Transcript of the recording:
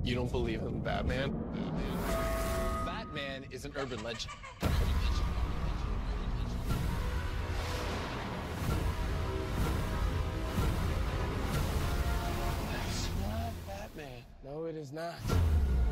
You don't believe in Batman? Batman is an urban legend. That's not Batman. No, it is not.